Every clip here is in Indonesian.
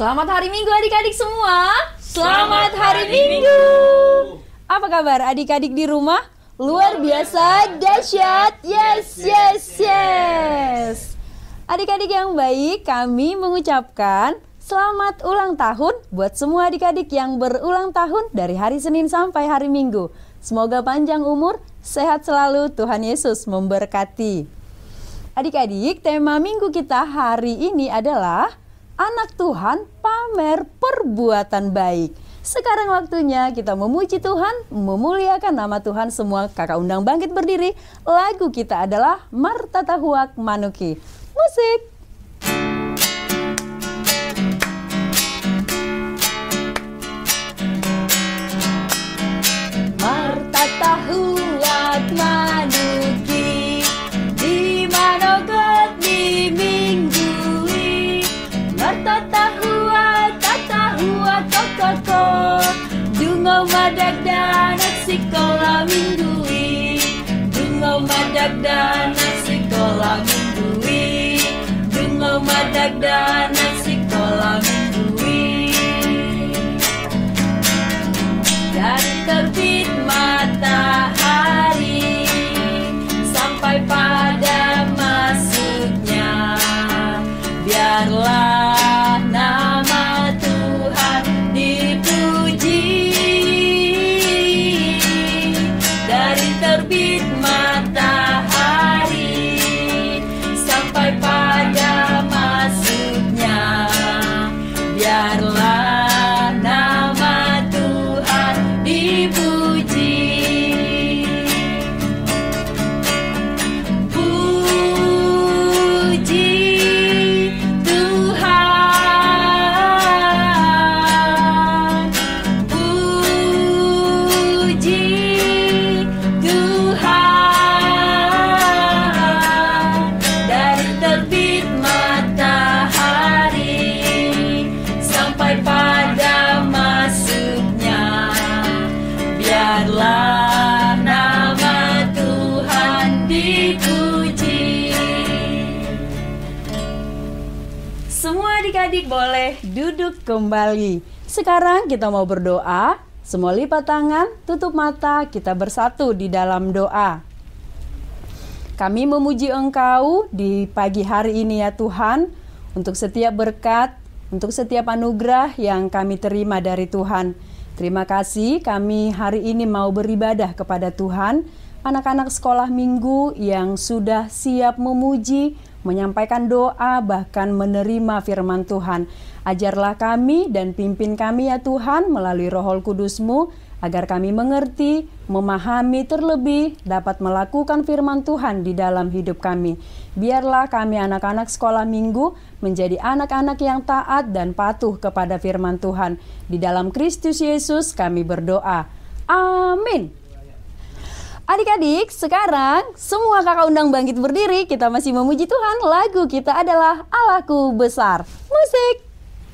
Selamat hari Minggu adik-adik semua. Selamat hari Minggu. Apa kabar adik-adik di rumah? Luar biasa, dahsyat. Yes. Adik-adik yang baik, kami mengucapkan selamat ulang tahun buat semua adik-adik yang berulang tahun dari hari Senin sampai hari Minggu. Semoga panjang umur, sehat selalu, Tuhan Yesus memberkati. Adik-adik, tema minggu kita hari ini adalah Anak Tuhan pamer perbuatan baik. Sekarang waktunya kita memuji Tuhan, memuliakan nama Tuhan. Semua kakak undang bangkit berdiri. Lagu kita adalah Marta Tahuak Manuki. Musik. Marta Tahuak Manuki, di manogot di minggui. Marta Tahuak koko, dungo madagdanak sikola minggui. Dungo madagdanak sikola minggui. Dungo madagdanak sikola minggui. Dari terbit matahari sampai pada masuknya, biarlah nama Tuhan dipuji. Dari terbit matahari sampai pada masuknya, biarlah nama Tuhan dipuji. Puji Tuhan, puji Tuhan. Dari terbit matahari sampai pada masuknya, biarlah nama Tuhan dipuji. Semua adik-adik boleh duduk kembali. Sekarang kita mau berdoa. Semua lipat tangan, tutup mata, kita bersatu di dalam doa. Kami memuji Engkau di pagi hari ini ya Tuhan, untuk setiap berkat, untuk setiap anugerah yang kami terima dari Tuhan. Terima kasih kami hari ini mau beribadah kepada Tuhan. Anak-anak sekolah minggu yang sudah siap memuji, menyampaikan doa, bahkan menerima firman Tuhan. Ajarlah kami dan pimpin kami ya Tuhan melalui Roh Kudus-Mu, agar kami mengerti, memahami, terlebih dapat melakukan firman Tuhan di dalam hidup kami. Biarlah kami anak-anak sekolah minggu menjadi anak-anak yang taat dan patuh kepada firman Tuhan. Di dalam Kristus Yesus kami berdoa. Amin. Adik-adik, sekarang semua kakak undang bangkit berdiri. Kita masih memuji Tuhan. Lagu kita adalah Allahku Besar. Musik.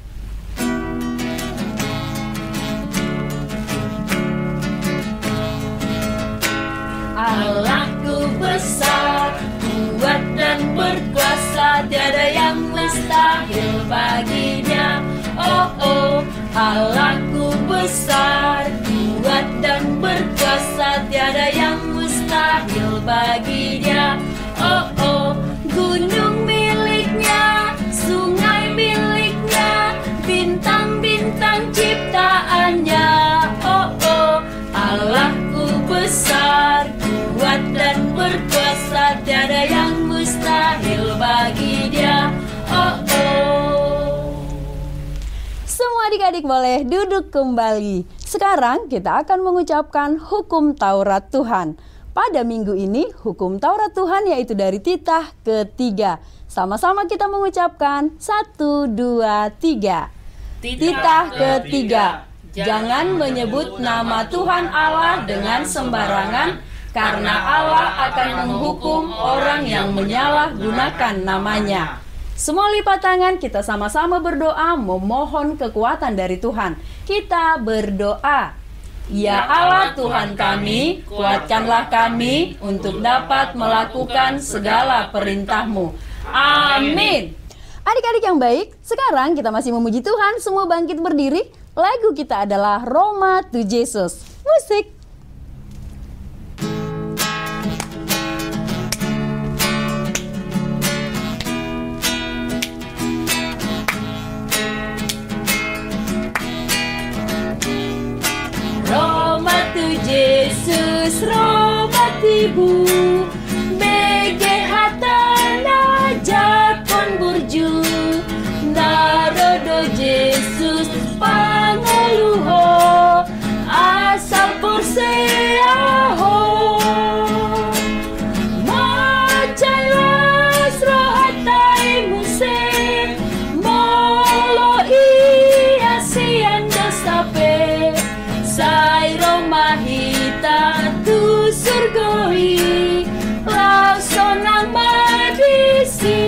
Allahku besar, kuat dan berkuasa, tiada yang mustahil baginya. Oh, Allahku besar, kuat dan berkuasa, tiada yang mustahil baginya. Oh, gunung miliknya, sungai miliknya, bintang-bintang ciptaannya. Oh, Allahku besar, kuat dan berkuasa, tiada yang mustahil bagi Dia. Oh. Semua adik-adik boleh duduk kembali. Sekarang kita akan mengucapkan hukum Taurat Tuhan. Pada minggu ini, hukum Taurat Tuhan yaitu dari titah ketiga. Sama-sama kita mengucapkan 1, 2, 3. Titah ketiga. Jangan menyebut nama Tuhan Allah dengan sembarangan, karena Allah akan menghukum orang yang menyalahgunakan namanya. Semua lipat tangan, kita sama-sama berdoa memohon kekuatan dari Tuhan. Kita berdoa. Ya Allah Tuhan kami, kuatkanlah kami untuk dapat melakukan segala perintah-Mu. Amin. Adik-adik yang baik, sekarang kita masih memuji Tuhan, semua bangkit berdiri. Lagu kita adalah Roma to Jesus. Musik. Roma to Jesus, Roma tibu, bege hatana jakon burju, narodo Jesus pangeluho, asal porseaho, macalas rohatai muse, molo iya sianda sape, sai Roma hita tu surgoi, laksonang madisi.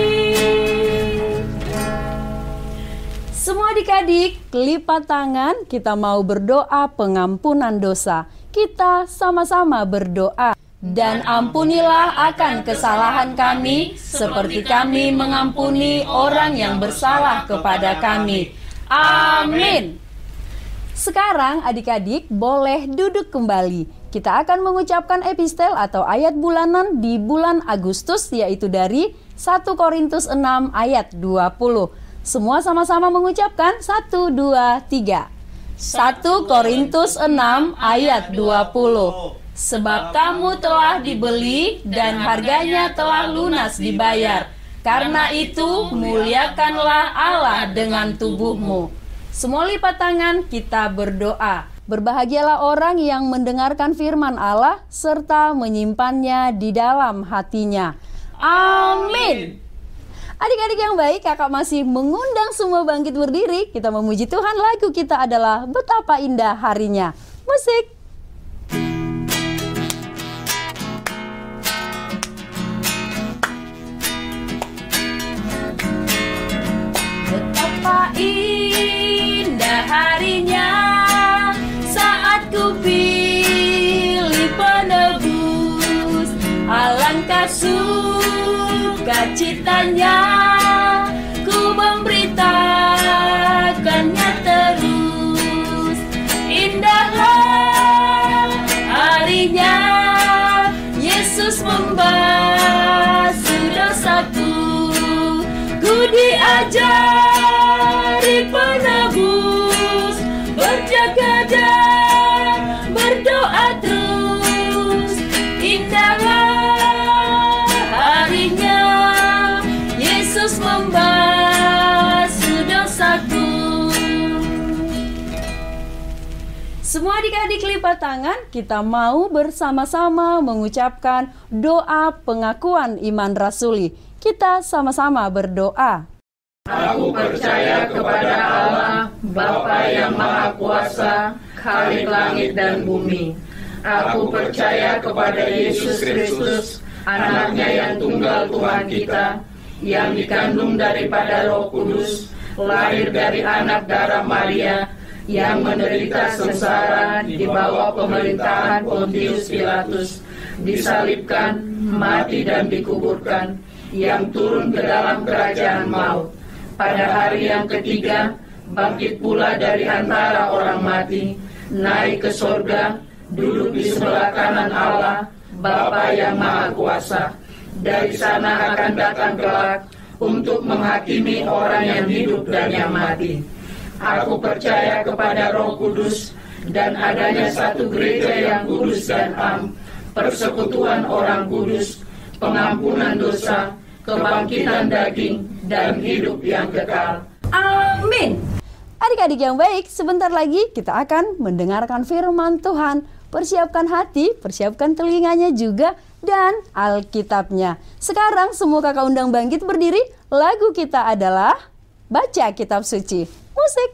Semua adik-adik, lipat tangan, kita mau berdoa pengampunan dosa. Kita sama-sama berdoa. Dan ampunilah akan kesalahan kami, seperti kami mengampuni orang yang bersalah kepada kami. Amin. Sekarang adik-adik boleh duduk kembali. Kita akan mengucapkan epistel atau ayat bulanan di bulan Agustus, yaitu dari 1 Korintus 6 ayat 20. Semua sama-sama mengucapkan 1, 2, 3. 1 Korintus 6 ayat 20. Sebab kamu telah dibeli dan harganya telah lunas dibayar. Karena itu muliakanlah Allah dengan tubuhmu. Semua lipat tangan, kita berdoa. Berbahagialah orang yang mendengarkan firman Allah serta menyimpannya di dalam hatinya. Amin. Adik-adik yang baik, kakak masih mengundang semua bangkit berdiri. Kita memuji Tuhan, lagu kita adalah Betapa Indah Harinya. Musik. Betapa indah harinya saat ku pilih penebus, alangkah sukacitanya ku memberitakannya terus. Indahlah harinya Yesus membasuh dosaku, ku diajari penebus, berjaga dan berdoa terus. Indahlah harinya Yesus membasuh dosaku. Semua adik-adik lipat tangan, kita mau bersama-sama mengucapkan doa pengakuan iman rasuli. Kita sama-sama berdoa. Aku percaya kepada Allah, Bapa yang Maha Kuasa, Khalik langit dan bumi. Aku percaya kepada Yesus Kristus, anaknya yang tunggal Tuhan kita, yang dikandung daripada Roh Kudus, lahir dari anak darah Maria, yang menderita sengsara di bawah pemerintahan Pontius Pilatus, disalibkan, mati dan dikuburkan, yang turun ke dalam kerajaan maut. Pada hari yang ketiga, bangkit pula dari antara orang mati, naik ke sorga, duduk di sebelah kanan Allah, Bapa yang Maha Kuasa. Dari sana akan datang kelak untuk menghakimi orang yang hidup dan yang mati. Aku percaya kepada Roh Kudus dan adanya satu gereja yang kudus dan am, persekutuan orang kudus, pengampunan dosa, kebangkitan daging, dan hidup yang kekal. Amin. Adik-adik yang baik, sebentar lagi kita akan mendengarkan firman Tuhan. Persiapkan hati, persiapkan telinganya juga, dan Alkitabnya. Sekarang semua kakak undang bangkit berdiri. Lagu kita adalah Baca Kitab Suci. Musik.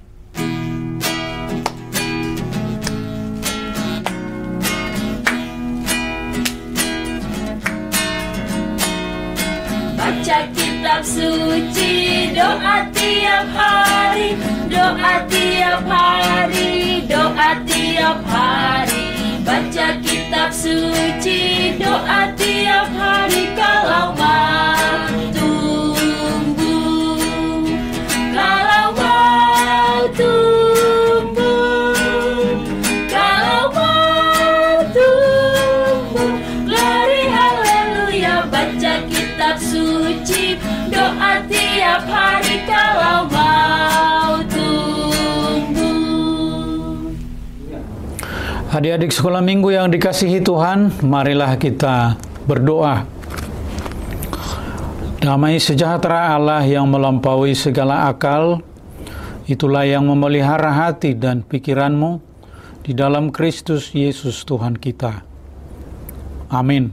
Baca kitab suci, doa tiap hari, doa tiap hari, doa tiap hari. Baca kitab suci, doa tiap hari, kalau mau tumbuh Adik-adik sekolah minggu yang dikasihi Tuhan, marilah kita berdoa. Damai sejahtera Allah yang melampaui segala akal, itulah yang memelihara hati dan pikiranmu di dalam Kristus Yesus Tuhan kita. Amin.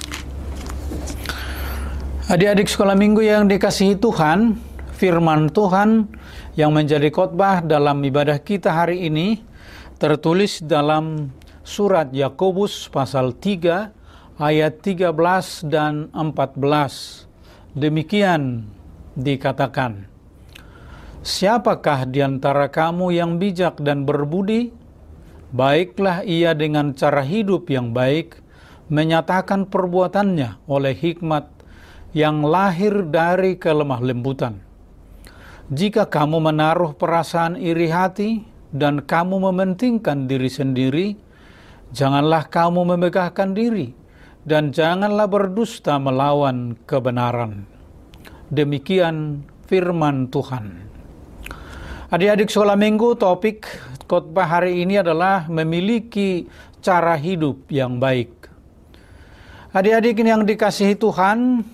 Adik-adik sekolah minggu yang dikasihi Tuhan, firman Tuhan yang menjadi khotbah dalam ibadah kita hari ini tertulis dalam surat Yakobus pasal 3 ayat 13 dan 14. Demikian dikatakan, "Siapakah di antara kamu yang bijak dan berbudi? Baiklah ia dengan cara hidup yang baik, menyatakan perbuatannya oleh hikmat yang lahir dari kelemah lembutan. Jika kamu menaruh perasaan iri hati dan kamu mementingkan diri sendiri, janganlah kamu memegahkan diri, dan janganlah berdusta melawan kebenaran." Demikian firman Tuhan. Adik-adik sekolah minggu, topik khotbah hari ini adalah memiliki cara hidup yang baik. Adik-adik yang dikasihi Tuhan,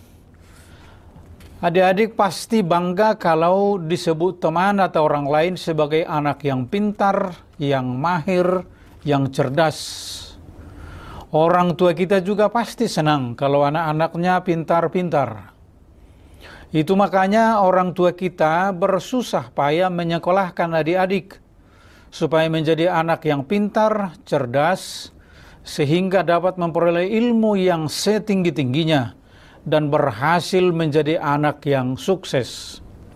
adik-adik pasti bangga kalau disebut teman atau orang lain sebagai anak yang pintar, yang mahir, yang cerdas. Orang tua kita juga pasti senang kalau anak-anaknya pintar-pintar. Itu makanya orang tua kita bersusah payah menyekolahkan adik-adik supaya menjadi anak yang pintar, cerdas, sehingga dapat memperoleh ilmu yang setinggi-tingginya dan berhasil menjadi anak yang sukses.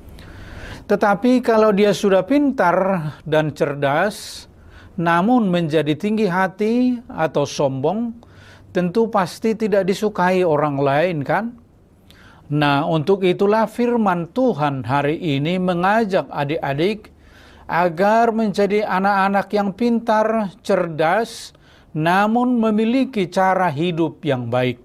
Tetapi kalau dia sudah pintar dan cerdas, namun menjadi tinggi hati atau sombong, tentu pasti tidak disukai orang lain, kan? Nah, untuk itulah firman Tuhan hari ini mengajak adik-adik agar menjadi anak-anak yang pintar, cerdas, namun memiliki cara hidup yang baik.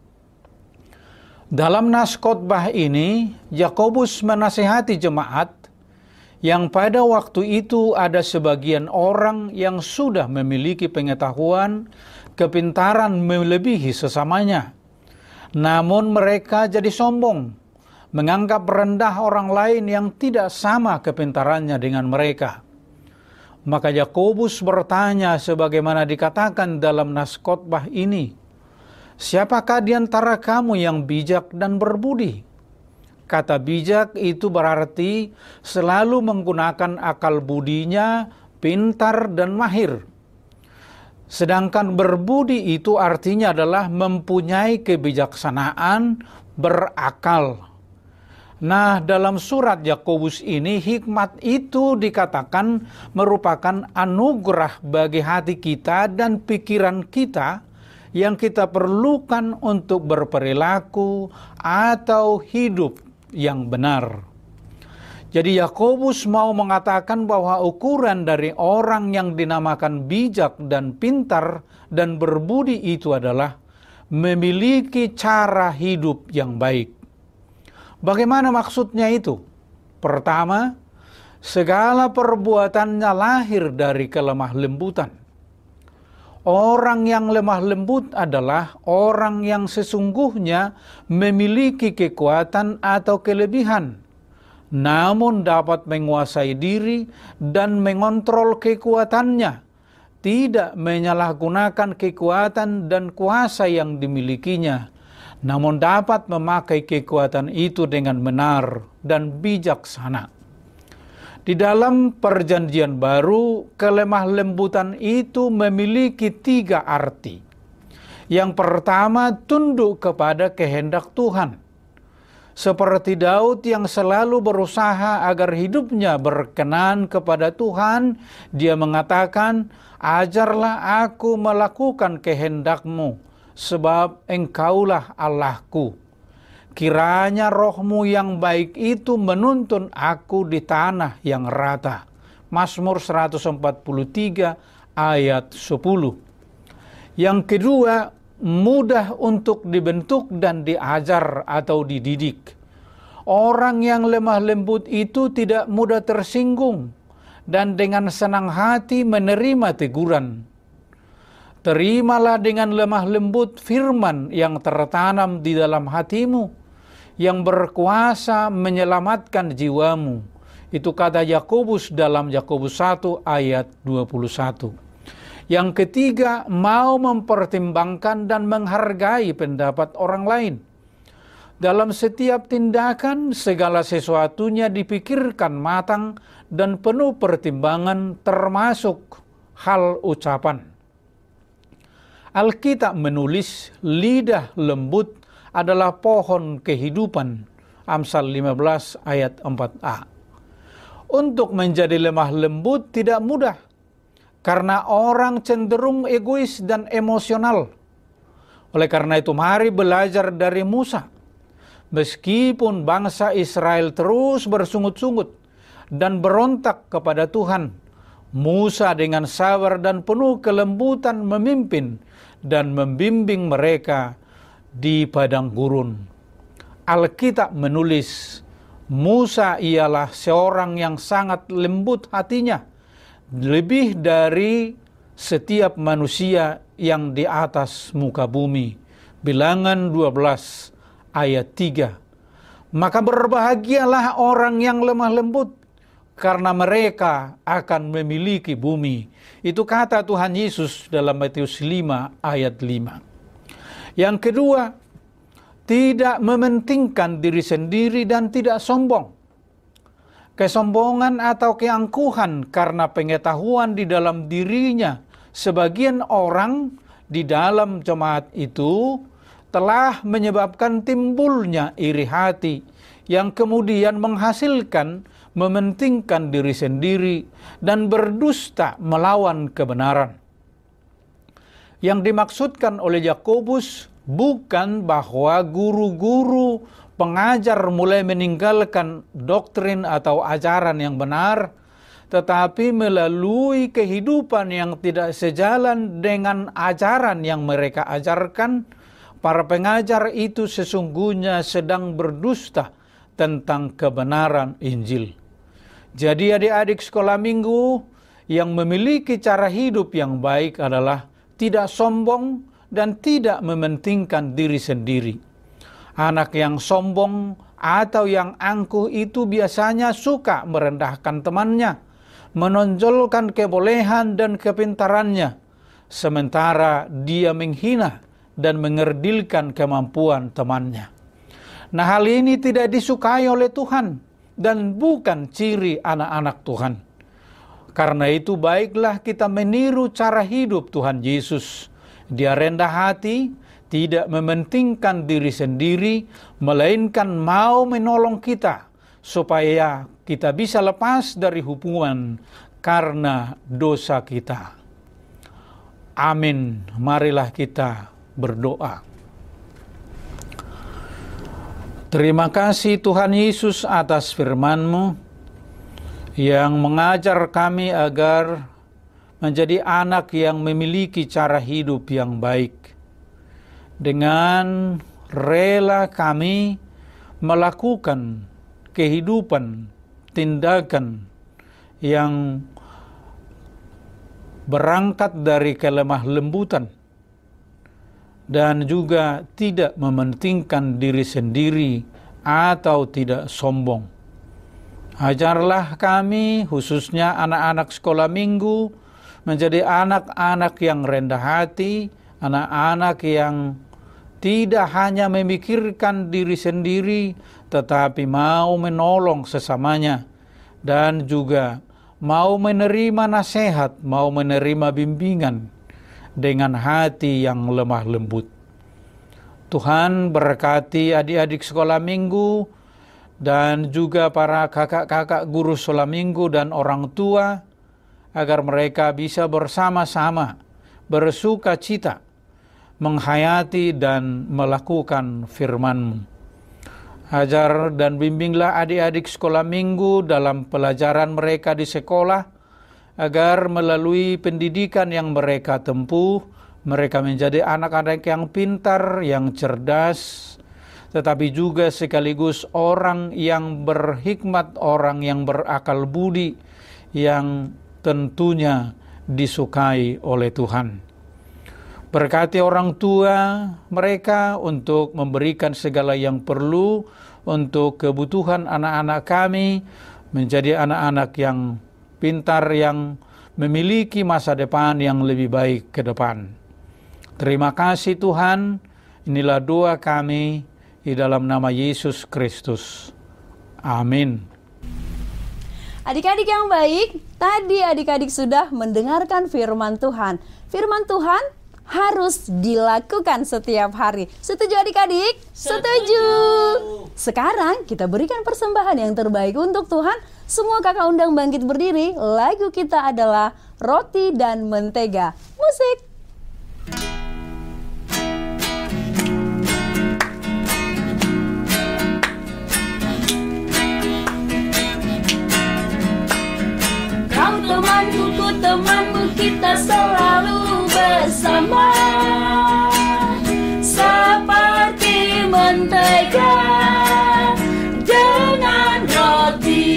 Dalam nas khotbah ini, Yakobus menasihati jemaat yang pada waktu itu ada sebagian orang yang sudah memiliki pengetahuan, kepintaran melebihi sesamanya. Namun mereka jadi sombong, menganggap rendah orang lain yang tidak sama kepintarannya dengan mereka. Maka Yakobus bertanya sebagaimana dikatakan dalam nas khotbah ini, "Siapakah di antara kamu yang bijak dan berbudi?" Kata bijak itu berarti selalu menggunakan akal budinya, pintar dan mahir. Sedangkan berbudi itu artinya adalah mempunyai kebijaksanaan, berakal. Nah, dalam surat Yakobus ini hikmat itu dikatakan merupakan anugerah bagi hati kita dan pikiran kita yang kita perlukan untuk berperilaku atau hidup yang benar. Jadi Yakobus mau mengatakan bahwa ukuran dari orang yang dinamakan bijak dan pintar dan berbudi itu adalah memiliki cara hidup yang baik. Bagaimana maksudnya itu? Pertama, segala perbuatannya lahir dari kelemah lembutan. Orang yang lemah lembut adalah orang yang sesungguhnya memiliki kekuatan atau kelebihan, namun dapat menguasai diri dan mengontrol kekuatannya, tidak menyalahgunakan kekuatan dan kuasa yang dimilikinya, namun dapat memakai kekuatan itu dengan benar dan bijaksana. Di dalam Perjanjian Baru, kelemah lembutan itu memiliki 3 arti. Yang pertama, tunduk kepada kehendak Tuhan. Seperti Daud yang selalu berusaha agar hidupnya berkenan kepada Tuhan, dia mengatakan, "Ajarlah aku melakukan kehendak-Mu, sebab Engkaulah Allahku. Kiranya rohmu yang baik itu menuntun aku di tanah yang rata." Mazmur 143 ayat 10. Yang kedua, mudah untuk dibentuk dan diajar atau dididik. Orang yang lemah lembut itu tidak mudah tersinggung dan dengan senang hati menerima teguran. Terimalah dengan lemah lembut firman yang tertanam di dalam hatimu, yang berkuasa menyelamatkan jiwamu. Itu kata Yakobus dalam Yakobus 1 ayat 21. Yang ketiga, mau mempertimbangkan dan menghargai pendapat orang lain. Dalam setiap tindakan, segala sesuatunya dipikirkan matang dan penuh pertimbangan, termasuk hal ucapan. Alkitab menulis, lidah lembut adalah pohon kehidupan. Amsal 15 ayat 4a. Untuk menjadi lemah lembut tidak mudah, karena orang cenderung egois dan emosional. Oleh karena itu, mari belajar dari Musa. Meskipun bangsa Israel terus bersungut-sungut dan berontak kepada Tuhan, Musa dengan sabar dan penuh kelembutan memimpin dan membimbing mereka di padang gurun. Alkitab menulis, Musa ialah seorang yang sangat lembut hatinya, lebih dari setiap manusia yang di atas muka bumi. Bilangan 12 ayat 3. Maka berbahagialah orang yang lemah lembut, karena mereka akan memiliki bumi. Itu kata Tuhan Yesus dalam Matius 5 ayat 5. Yang kedua, tidak mementingkan diri sendiri dan tidak sombong. Kesombongan atau keangkuhan karena pengetahuan di dalam dirinya sebagian orang di dalam jemaat itu telah menyebabkan timbulnya iri hati yang kemudian menghasilkan mementingkan diri sendiri dan berdusta melawan kebenaran. Yang dimaksudkan oleh Yakobus bukan bahwa guru-guru pengajar mulai meninggalkan doktrin atau ajaran yang benar, tetapi melalui kehidupan yang tidak sejalan dengan ajaran yang mereka ajarkan, para pengajar itu sesungguhnya sedang berdusta tentang kebenaran Injil. Jadi adik-adik sekolah minggu, yang memiliki cara hidup yang baik adalah tidak sombong dan tidak mementingkan diri sendiri. Anak yang sombong atau yang angkuh itu biasanya suka merendahkan temannya, menonjolkan kebolehan dan kepintarannya, sementara dia menghina dan mengerdilkan kemampuan temannya. Nah, hal ini tidak disukai oleh Tuhan dan bukan ciri anak-anak Tuhan. Karena itu baiklah kita meniru cara hidup Tuhan Yesus. Dia rendah hati, tidak mementingkan diri sendiri, melainkan mau menolong kita supaya kita bisa lepas dari hukuman karena dosa kita. Amin. Marilah kita berdoa. Terima kasih Tuhan Yesus atas firman-Mu yang mengajar kami agar menjadi anak yang memiliki cara hidup yang baik. Dengan rela kami melakukan kehidupan, tindakan yang berangkat dari kelemah lembutan dan juga tidak mementingkan diri sendiri atau tidak sombong. Ajarlah kami, khususnya anak-anak sekolah minggu, menjadi anak-anak yang rendah hati, anak-anak yang tidak hanya memikirkan diri sendiri, tetapi mau menolong sesamanya, dan juga mau menerima nasihat, mau menerima bimbingan dengan hati yang lemah lembut. Tuhan berkati adik-adik sekolah minggu dan juga para kakak-kakak guru sekolah minggu dan orang tua, agar mereka bisa bersama-sama bersuka cita menghayati dan melakukan firman-Mu. Ajar dan bimbinglah adik-adik sekolah minggu dalam pelajaran mereka di sekolah, agar melalui pendidikan yang mereka tempuh, mereka menjadi anak-anak yang pintar, yang cerdas, tetapi juga sekaligus orang yang berhikmat, orang yang berakal budi, yang tentunya disukai oleh Tuhan. Berkati orang tua mereka untuk memberikan segala yang perlu untuk kebutuhan anak-anak kami, menjadi anak-anak yang pintar, yang memiliki masa depan yang lebih baik ke depan. Terima kasih Tuhan, inilah doa kami di dalam nama Yesus Kristus. Amin. Adik-adik yang baik, tadi adik-adik sudah mendengarkan firman Tuhan. Firman Tuhan harus dilakukan setiap hari. Setuju adik-adik? Setuju. Sekarang kita berikan persembahan yang terbaik untuk Tuhan. Semua kakak undang bangkit berdiri. Lagu kita adalah Roti dan Mentega. Musik. Kau temanku, ku temanmu, kita selalu bersama. Seperti mentega dengan roti.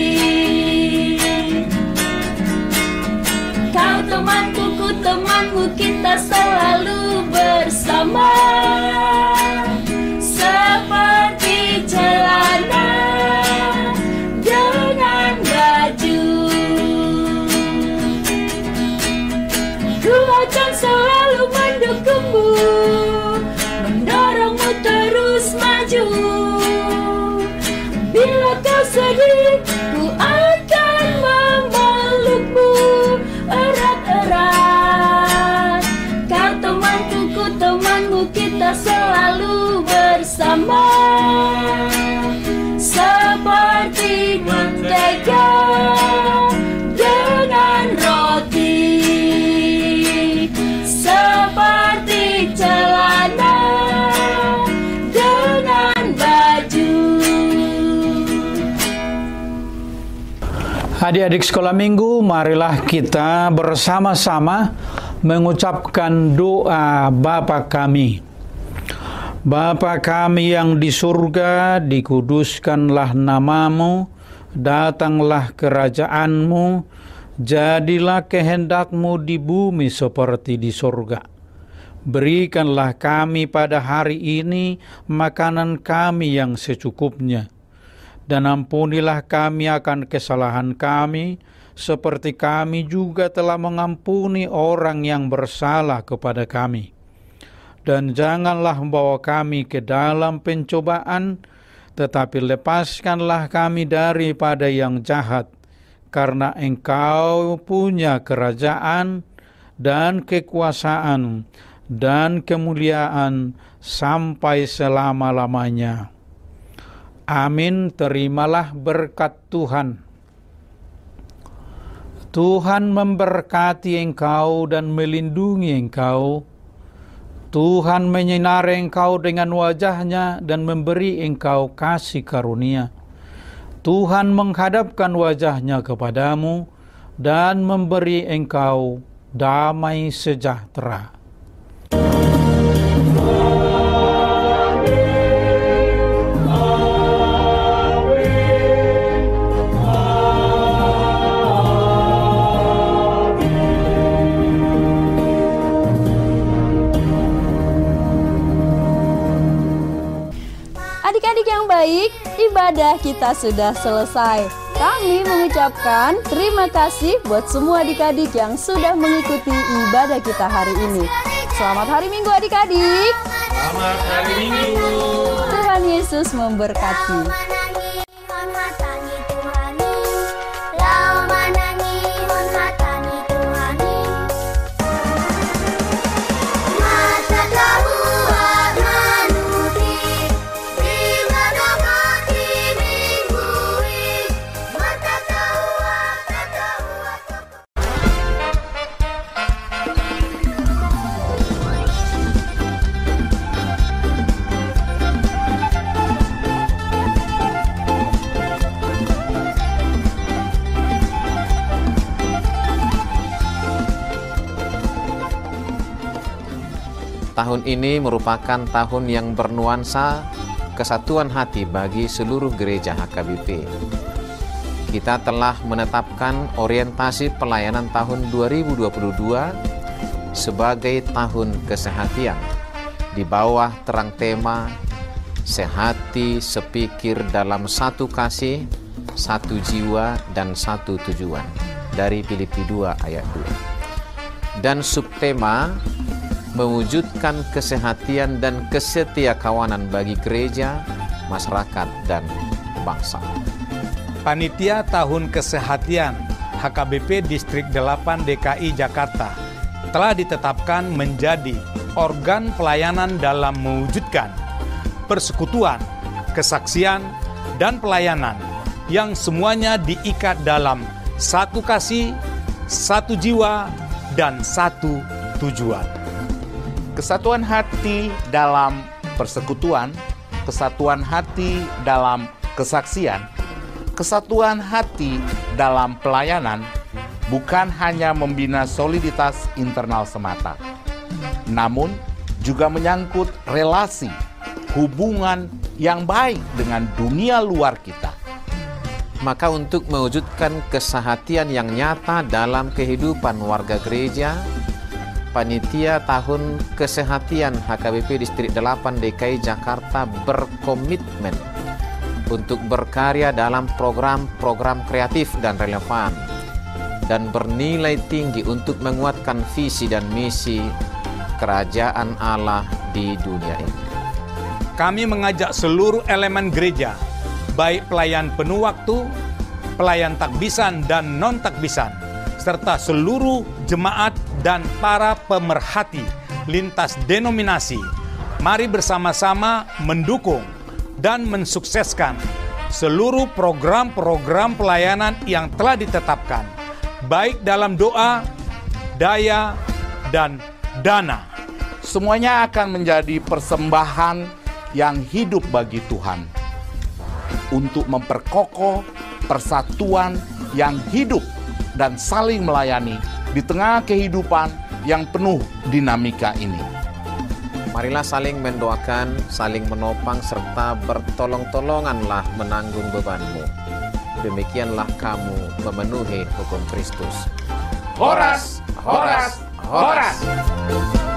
Kau temanku, ku temanmu, kita selalu bersama. Seperti celana dengan baju. Ku akan selalu mendukungmu, mendorongmu terus maju. Bila kau sedih, ku akan memelukmu erat-erat. Kau temanku, ku temanmu, kita selalu bersama. Seperti mentega dengan roti. Seperti celana dengan baju. Adik-adik sekolah minggu, marilah kita bersama-sama mengucapkan doa Bapa kami. Bapa kami yang di surga, dikuduskanlah namamu, datanglah kerajaanmu, jadilah kehendakmu di bumi seperti di surga. Berikanlah kami pada hari ini makanan kami yang secukupnya. Dan ampunilah kami akan kesalahan kami, seperti kami juga telah mengampuni orang yang bersalah kepada kami. Dan janganlah membawa kami ke dalam pencobaan, tetapi lepaskanlah kami daripada yang jahat. Karena Engkau punya kerajaan dan kekuasaan dan kemuliaan sampai selama-lamanya. Amin. Terimalah berkat Tuhan. Tuhan memberkati engkau dan melindungi engkau. Tuhan menyinari engkau dengan wajahnya dan memberi engkau kasih karunia. Tuhan menghadapkan wajahnya kepadamu dan memberi engkau damai sejahtera. Adik-adik yang baik, ibadah kita sudah selesai. Kami mengucapkan terima kasih buat semua adik-adik yang sudah mengikuti ibadah kita hari ini. Selamat hari Minggu adik-adik. Selamat hari Minggu. Tuhan Yesus memberkati. Tahun ini merupakan tahun yang bernuansa kesatuan hati bagi seluruh gereja HKBP. Kita telah menetapkan orientasi pelayanan tahun 2022 sebagai tahun kesehatian di bawah terang tema sehati sepikir dalam satu kasih, satu jiwa dan satu tujuan dari Filipi 2 ayat 2. Dan subtema mewujudkan kesehatian dan kesetiakawanan bagi gereja, masyarakat dan bangsa. Panitia Tahun Kesehatian HKBP Distrik 8 DKI Jakarta telah ditetapkan menjadi organ pelayanan dalam mewujudkan persekutuan, kesaksian, dan pelayanan yang semuanya diikat dalam satu kasih, satu jiwa, dan satu tujuan. Kesatuan hati dalam persekutuan, kesatuan hati dalam kesaksian, kesatuan hati dalam pelayanan bukan hanya membina soliditas internal semata, namun juga menyangkut relasi, hubungan yang baik dengan dunia luar kita. Maka untuk mewujudkan kesehatian yang nyata dalam kehidupan warga gereja, Panitia Tahun Kesehatian HKBP Distrik 8 DKI Jakarta berkomitmen untuk berkarya dalam program-program kreatif dan relevan dan bernilai tinggi untuk menguatkan visi dan misi kerajaan Allah di dunia ini. Kami mengajak seluruh elemen gereja, baik pelayan penuh waktu, pelayan takbisan dan non-takbisan, serta seluruh jemaat dan para pemerhati lintas denominasi, mari bersama-sama mendukung dan mensukseskan seluruh program-program pelayanan yang telah ditetapkan, baik dalam doa, daya, dan dana. Semuanya akan menjadi persembahan yang hidup bagi Tuhan untuk memperkokoh persatuan yang hidup dan saling melayani di tengah kehidupan yang penuh dinamika ini. Marilah saling mendoakan, saling menopang, serta bertolong-tolonganlah menanggung bebanmu. Demikianlah kamu memenuhi hukum Kristus. Horas, horas, horas!